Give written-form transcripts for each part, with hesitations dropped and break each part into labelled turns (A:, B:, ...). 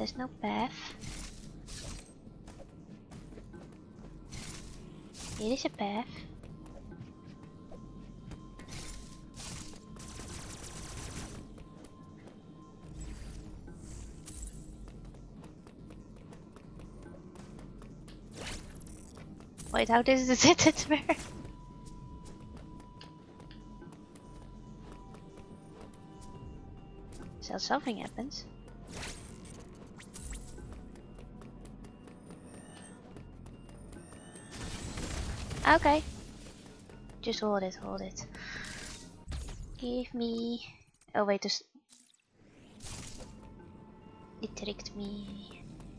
A: there's no path. It is a path. Wait, how does it work? So something happens. Okay. Just hold it, hold it. Give me... Oh wait, this... It tricked me.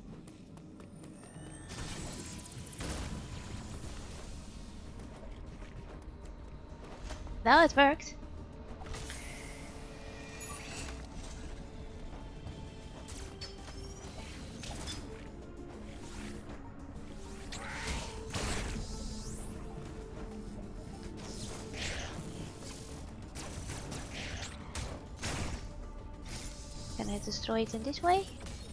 A: Now it worked. Can I destroy it in this way?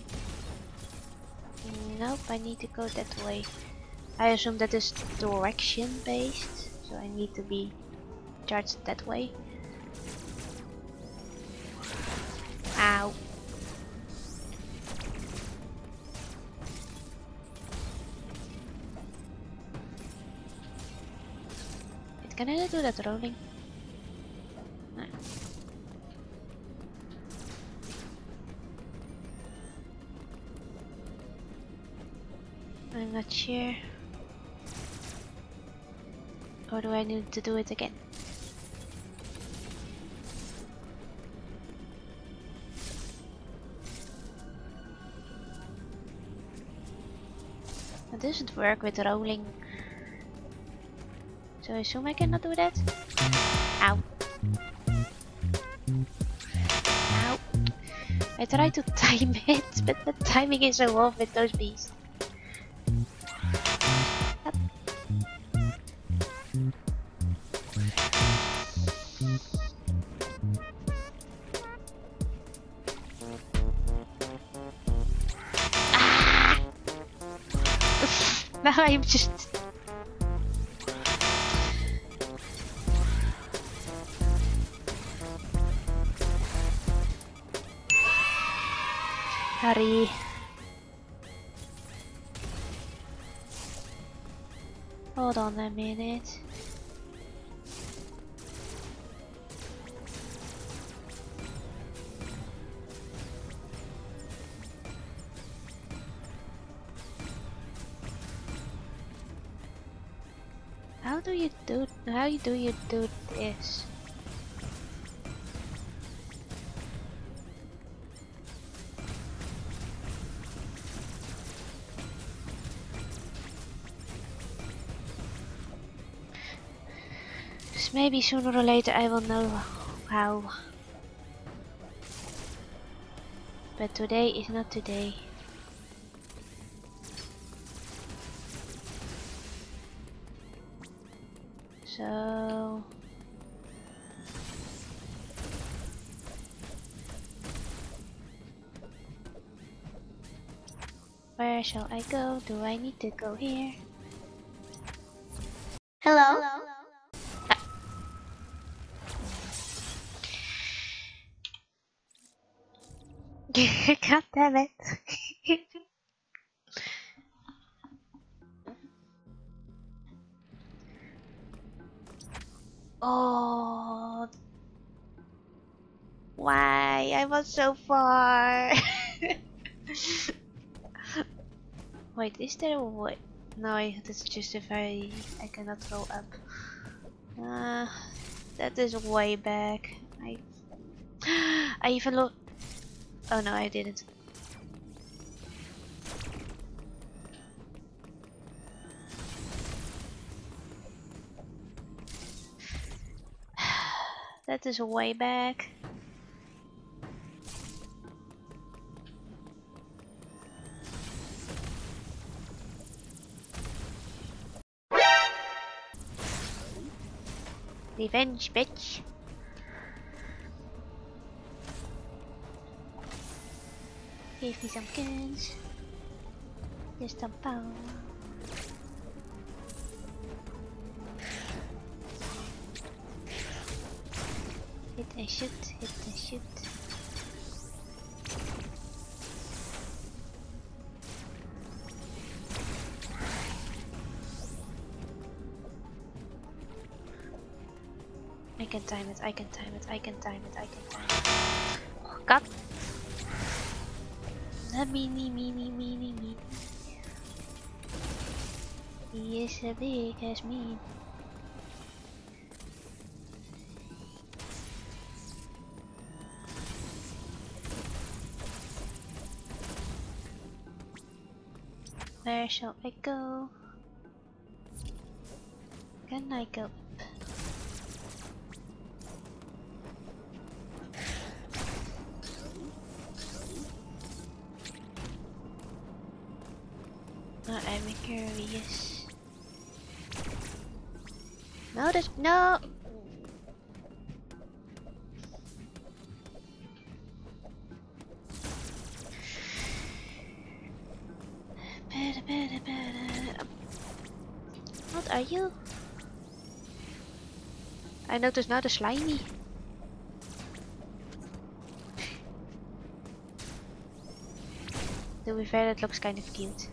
A: Nope, I need to go that way. I assume that is direction based, so I need to be charged that way. Ow. Wait, can I do that rolling? No. I'm not sure. Or do I need to do it again? It doesn't work with rolling. So I assume I cannot do that? Ow. Ow. I tried to time it, but the timing is so off with those beasts. Up. Now I'm just... Hurry. Hold on a minute. How do you do this? Because maybe sooner or later I will know how. But today is not today. So where shall I go? Do I need to go here? Hello? God damn it. Oh, why? I was so far. Wait, is there a way? No, that's just if I cannot go up. That is way back. I even look. Oh no, I didn't. That is way back. Revenge, bitch. Give me some guns. Just some power. Hit and shoot, hit and shoot. I can time it, I can time it, I can time it, I can time it. Oh, God! Me. He is a big as me. Where shall I go? Can I go up? I'm curious. No, there's no. What are you? I noticed now the slimy. To be fair, that looks kind of cute.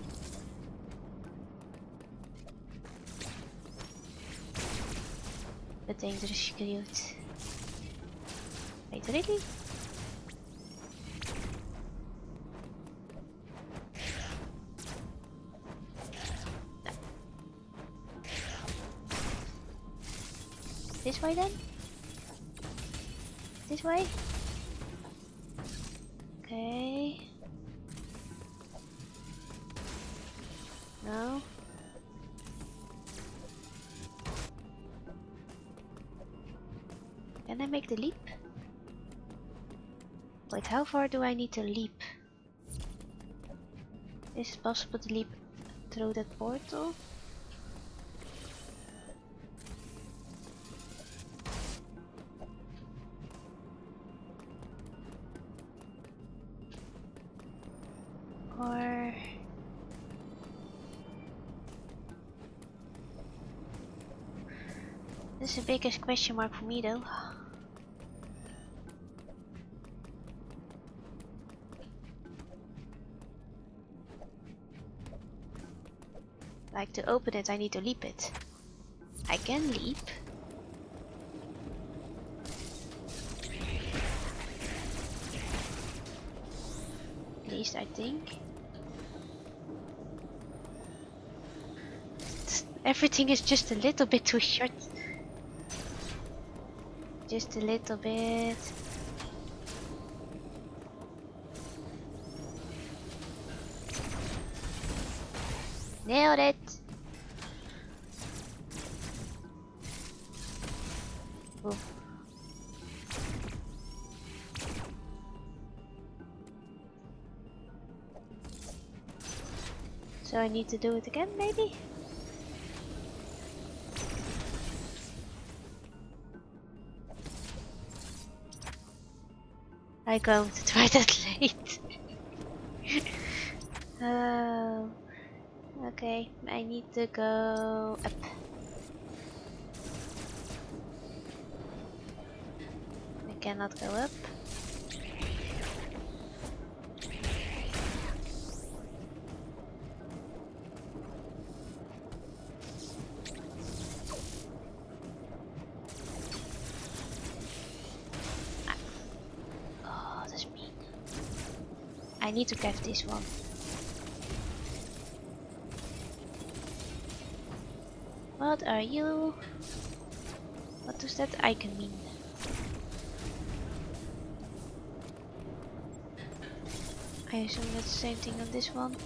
A: But dangerous cute. Wait, really? This way then? This way? Okay. No. Can I make the leap? Wait, how far do I need to leap? Is it possible to leap through that portal? Or... This is the biggest question mark for me though. Like to open it I need to leap it. I can leap. At least I think. Everything is just a little bit too short. Just a little bit. Nailed it. Oh. So I need to do it again, maybe? I'm going to try that late. Oh, okay. I need to go up. I cannot go up. I need to get this one. What are you? What does that icon mean? I assume that's the same thing on this one.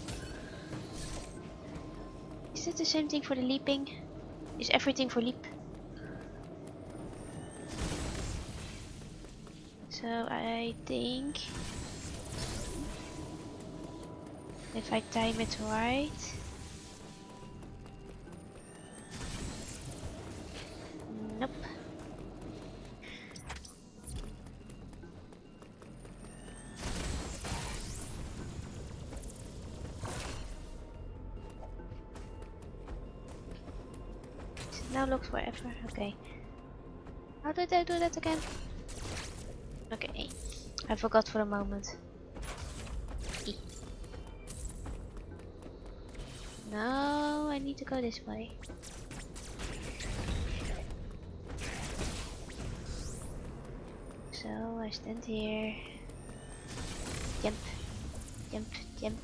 A: Is it the same thing for the leaping? Is everything for leap? So I think if I time it right. Nope. now looked forever. Okay. How did I do that again? Okay. I forgot for a moment. E. No, I need to go this way. So I stand here. Jump. Jump. Jump.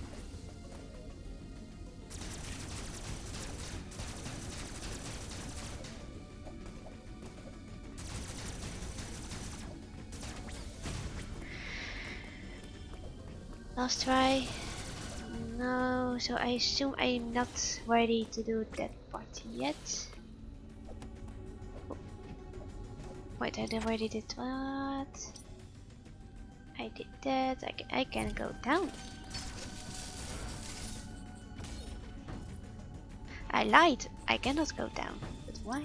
A: Last try. No, so I assume I'm not ready to do that part yet. Oh. Wait, I already did what? I did that. I can go down. I lied. I cannot go down. But why?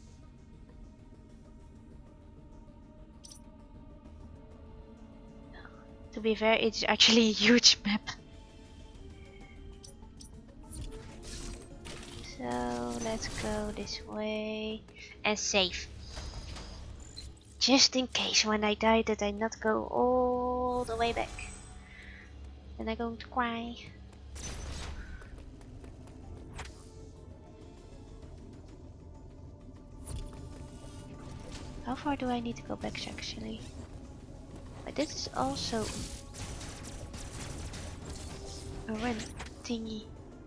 A: To be fair, it's actually a huge map. So let's go this way and save. Just in case when I die that I not go all the way back. Then I'm going to cry. How far do I need to go back actually? But this is also a run thingy.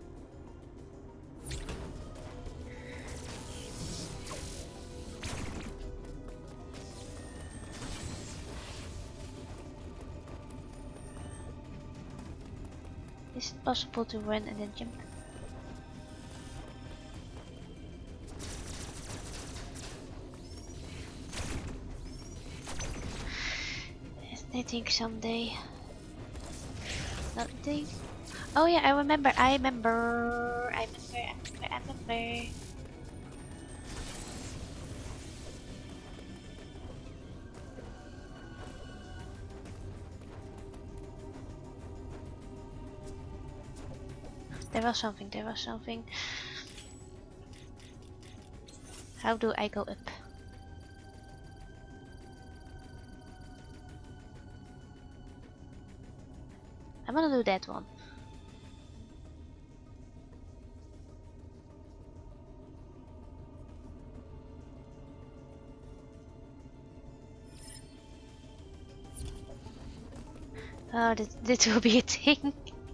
A: Is it possible to run and then jump? I think someday. Nothing. Oh yeah, I remember. I remember. There was something. How do I go up? I'm gonna do that one. Oh, this will be a thing.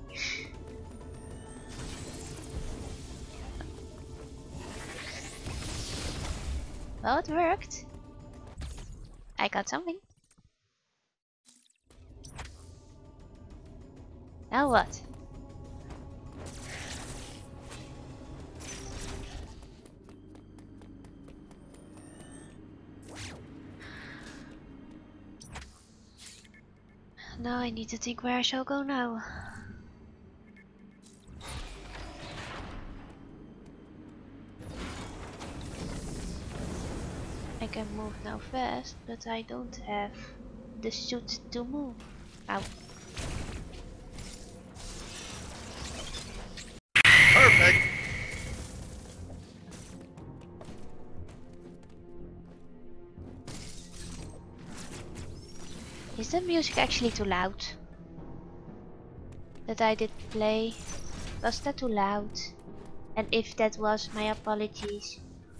A: Well, it worked. I got something. Now what? Now I need to think where I shall go now. I can move now fast, but I don't have the suit to move. Ow.
B: Perfect.
A: Is the music actually too loud? That I did play? Was that too loud? And if that was, my apologies.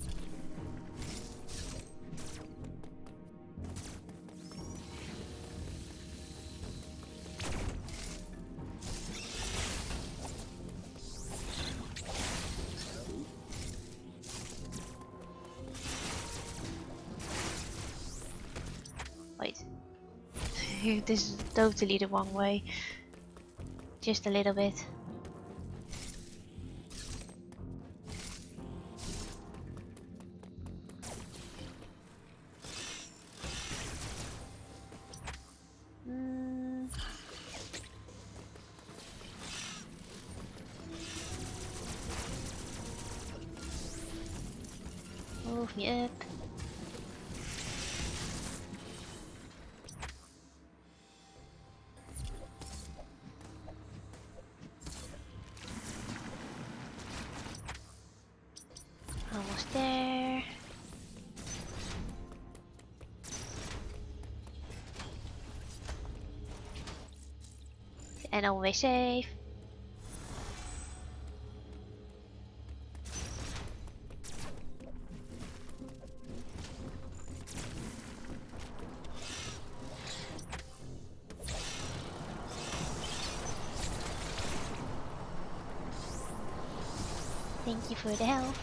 A: Wait. This is totally the wrong way. Just a little bit. Move me up. Almost there. And always safe. Thank you for the health.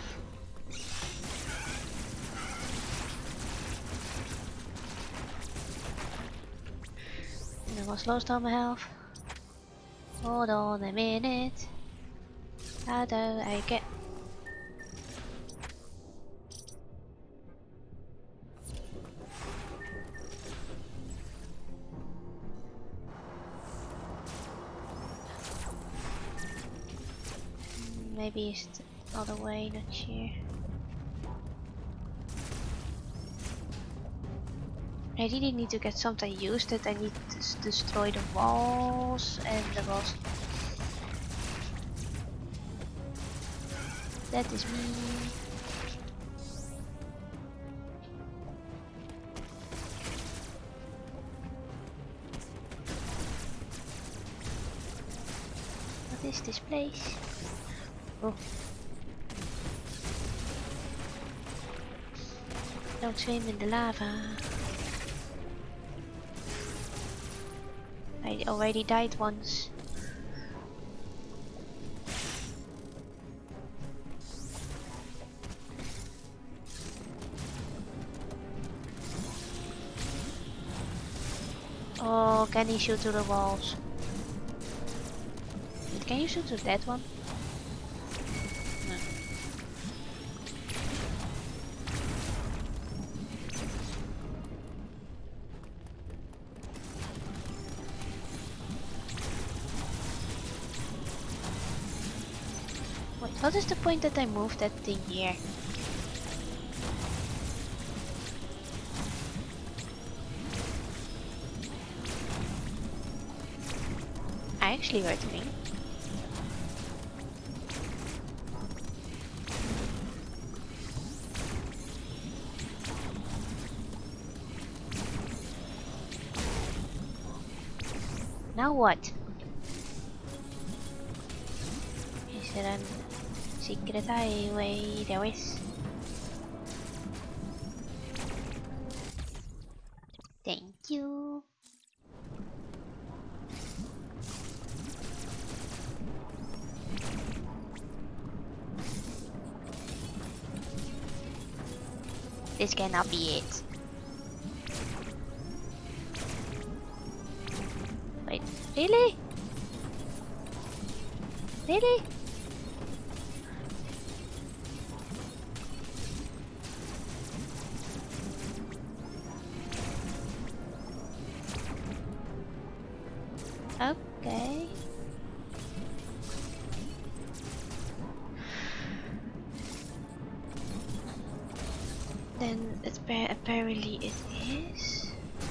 A: And I almost lost all my health. Hold on a minute. How do I get... Maybe it's the other way, not sure. I really need to get something used that I need to destroy the walls and the boss. That is me. What is this place? Oh. Don't swim in the lava. I already died once. Oh, can he shoot through the walls? Can you shoot through that one? No. Wait, what is the point that I moved that thing here? I actually heard a ring. Now what? Is there a secret highway? There is. Thank you. This cannot be it. Wait, really? Really? Okay. Then apparently it is.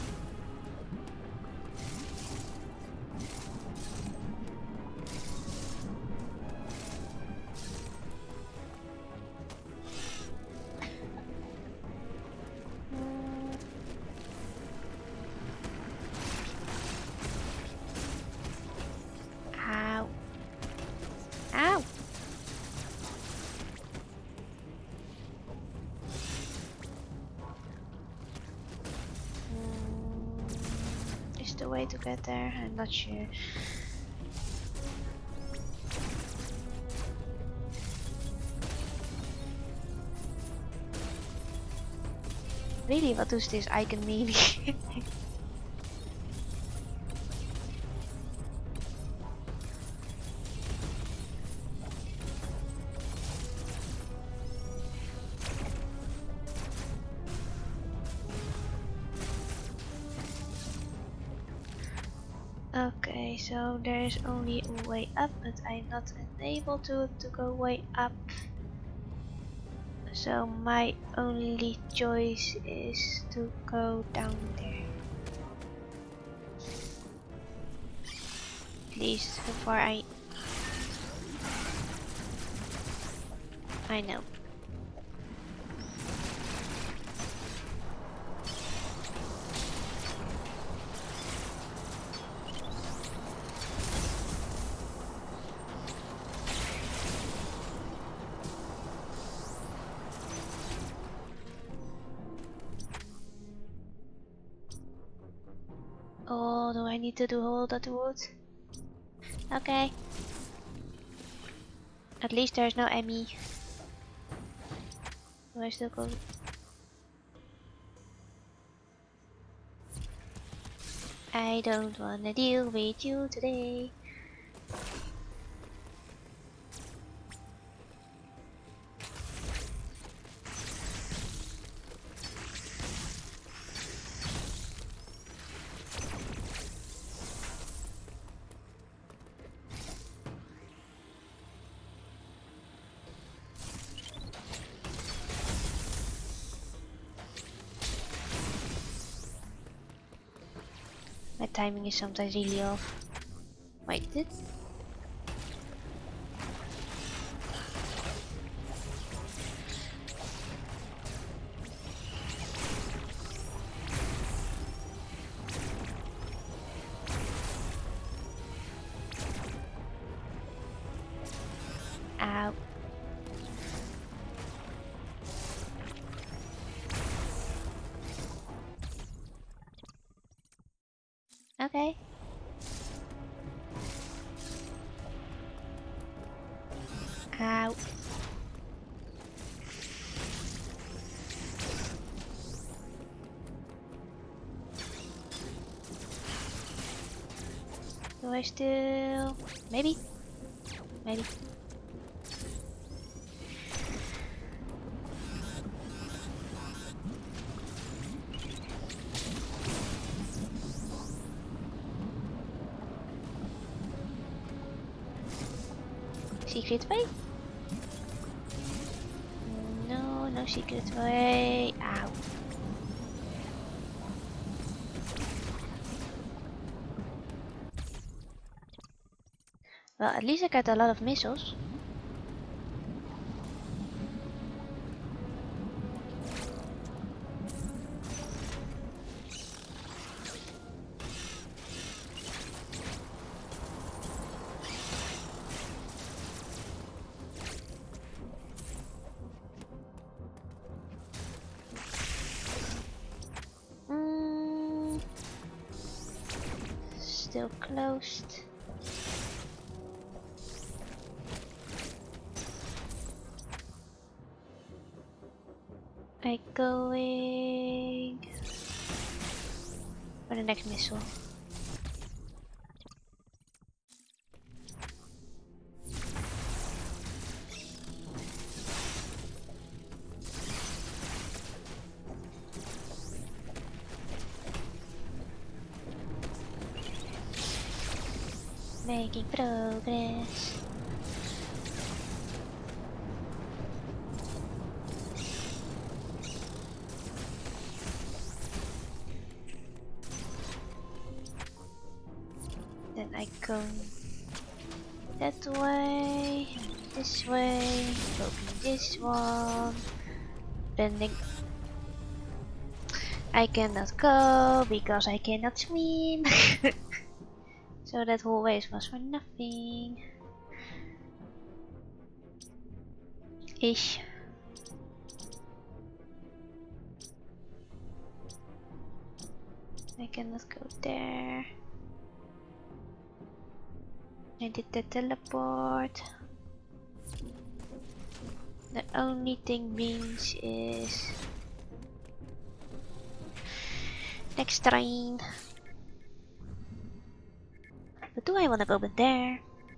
A: Ow. Ow. Is the way to get there? I'm not sure. Really, what does this icon mean? Okay, so there's only a way up, but I'm not enabled to go way up. So my only choice is to go down there. Please, before I know. Oh, do I need to do all that wood? Okay. At least there's no Emmy. Do I still go? I don't wanna deal with you today. My timing is sometimes really off. Wait, did? Ow. Okay. Ow. Do I still? Maybe? Maybe. Secret way? No, no secret way. Ow. Well, at least I got a lot of missiles. Still closed. I going for the next missile. Making progress. Then I go that way, this way, open this one, bending. I cannot go because I cannot swim. So that whole waste was for nothing. Ish. I cannot go there. I did the teleport. The only thing means is next train. But do I wanna go back there?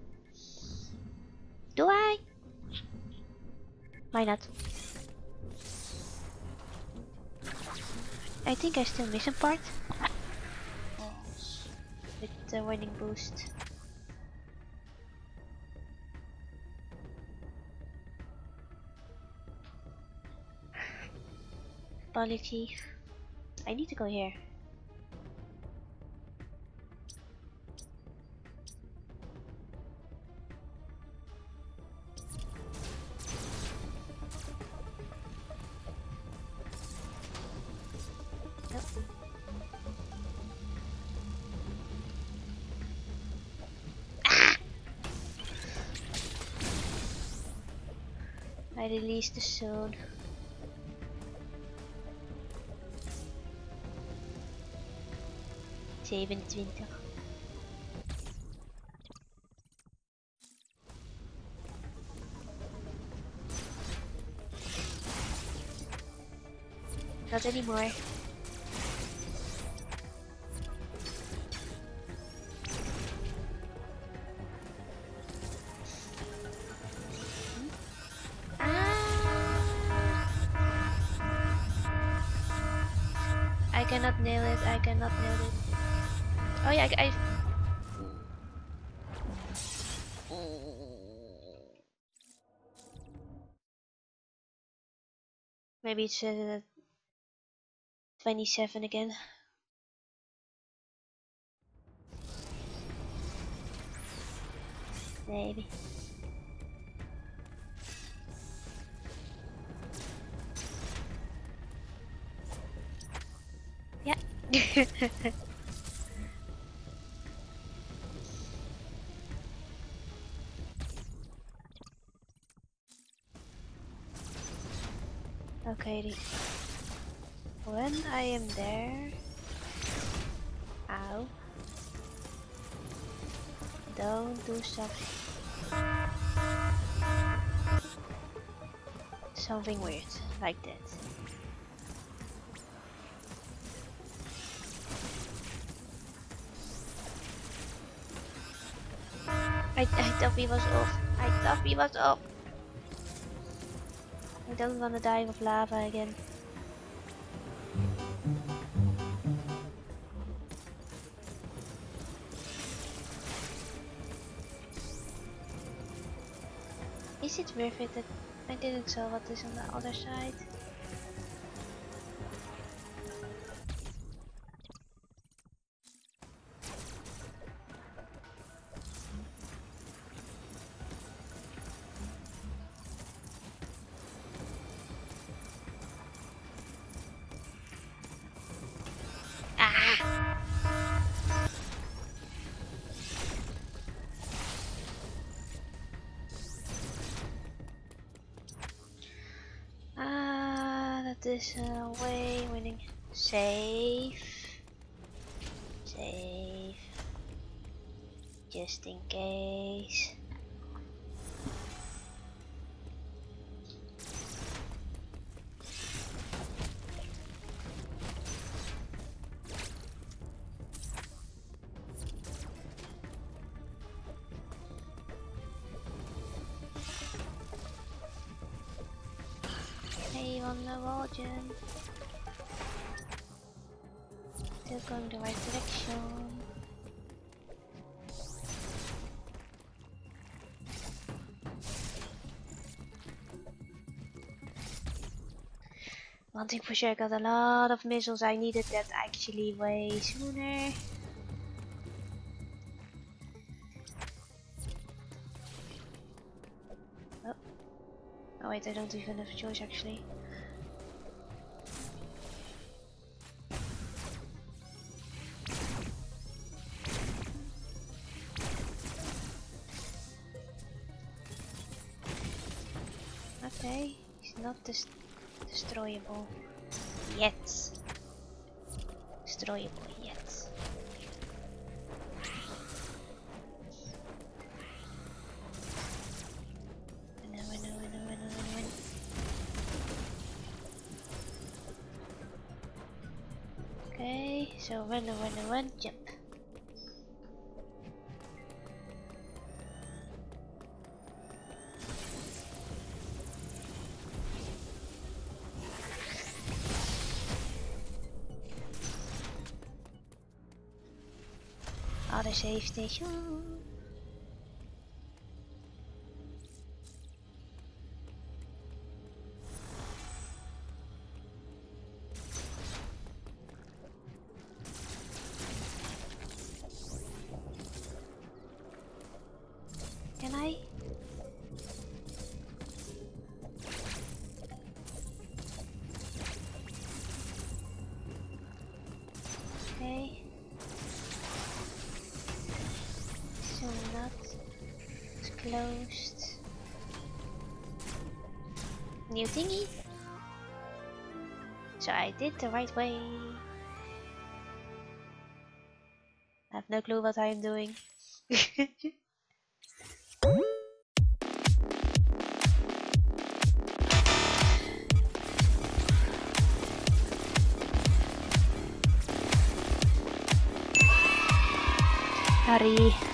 A: Do I? Why not? I think I still miss a part. With the winning boost. Apology. I need to go here. I released the zone. 27. Not anymore. I cannot nail it. I cannot nail it. Oh yeah, I maybe it's 27 again. Maybe. Yeah. Okay. When I am there. Ow. Don't do something weird like that. I thought he was off. I thought he was off. I don't want to die of lava again. Is it worth it that I didn't saw what is on the other side? This way, winning. Save. Save. Just in case. Hey, on the wall, Jen. Still going the right direction. One thing for sure, I got a lot of missiles. I needed that actually way sooner. Oh wait, I don't even have a choice actually. Okay, he's not destroyable yet. Destroyable yet. Okay, so run, jump. Other save station. Can I? Okay. So not. It's closed. New thingy. So I did the right way. I have no clue what I am doing. Harry.